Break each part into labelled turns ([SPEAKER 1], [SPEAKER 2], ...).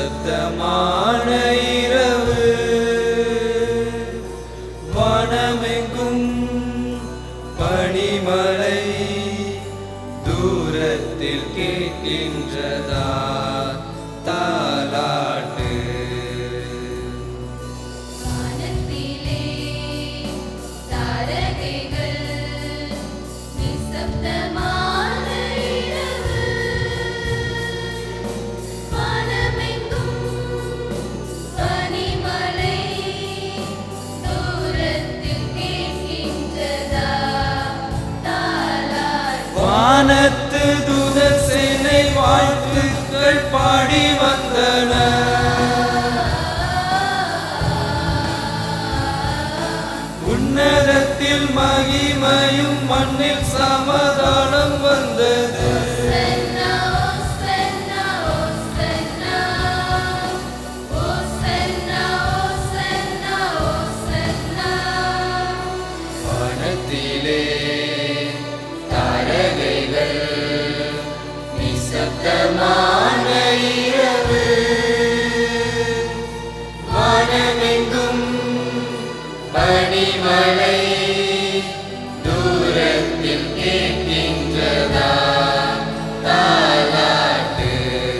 [SPEAKER 1] நிசப்தமான இரவு வானமெங்கும் பனிமலை தூரத்தில் கேட்கின்றதா தாலாட்டு வானத்து தூதர் சேனை வாழ்த்துக்கள் பாடி வந்தன உன்னதத்தில் மகிமையும் மண்ணில் சமாதானம் வந்தது வானத்திலே நிசப்தமான இரவு வானமெங்கும் பனிமலை தூரத்தில் கேட்கின்றதா தாலாட்டு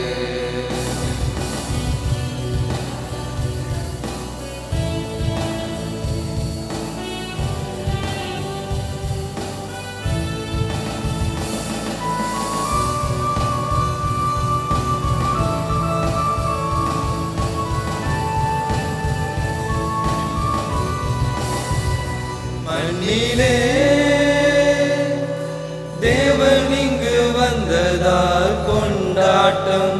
[SPEAKER 1] மண்ணிலே தேவன் இங்கு வந்ததால் கொண்டாட்டம்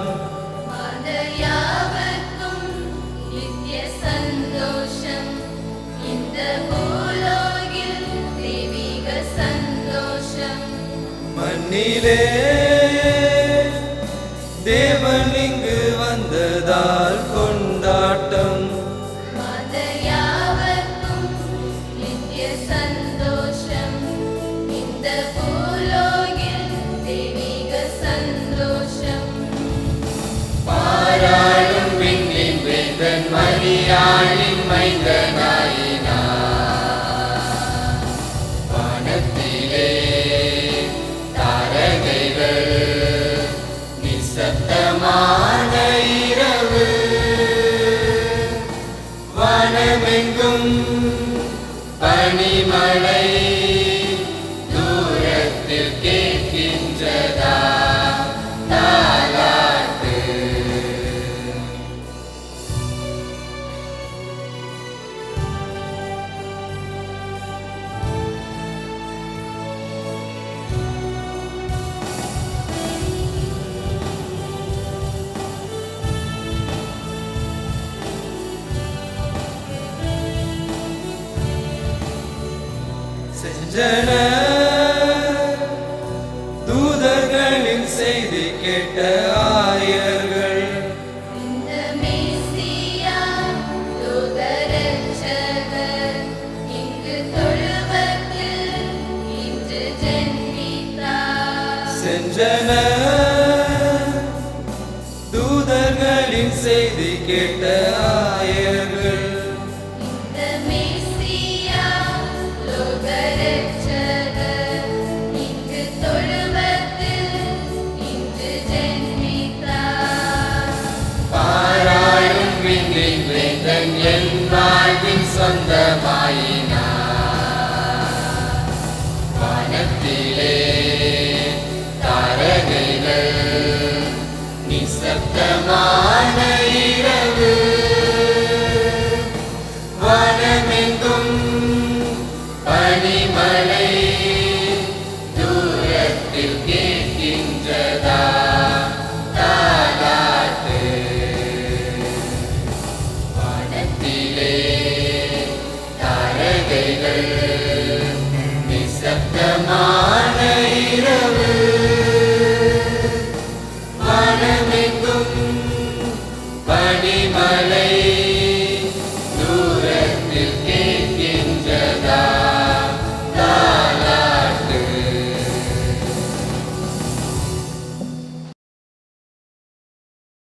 [SPEAKER 2] நித்திய சந்தோஷம் இந்த பூலோகில் தெய்வீக சந்தோஷம்
[SPEAKER 1] மண்ணிலே தேவன் இங்கு வந்ததால் கொண்டாட்டம்
[SPEAKER 2] சந்தோஷம் இந்த பூலோகில் தெய்வீக சந்தோஷம்
[SPEAKER 1] பாராளும் விண்ணின் வேந்தன் மரியாளின் மைந்தனாயினார் வானத்திலே தாரகைகள் நிசப்தமான இரவு வானமெங்கும் பனிமலை தூரத்தில் கேட்கின்றதா தாலாட்டு செஞ்சன தூதர்களின் செய்தி கேட்ட ஆயர்கள்
[SPEAKER 2] இந்த மேசியா தூதரட்சகர் இங்கு தொழுவத்தில் இன்று ஜென்மித்தார்
[SPEAKER 1] செஞ்சன தூதர்களின் செய்தி கேட்ட ஆயர்கள் என் வாழ்வின் சொந்தமாயினார் வானத்திலே தாரகைகள் நிசப்தமான இரவு வானமெங்கும் பனிமலை தூரத்தில் கேட்கின்றதா தாலாட்டு தாரகைகள் நிசப்தமான இரவு வானமெங்கும் பனி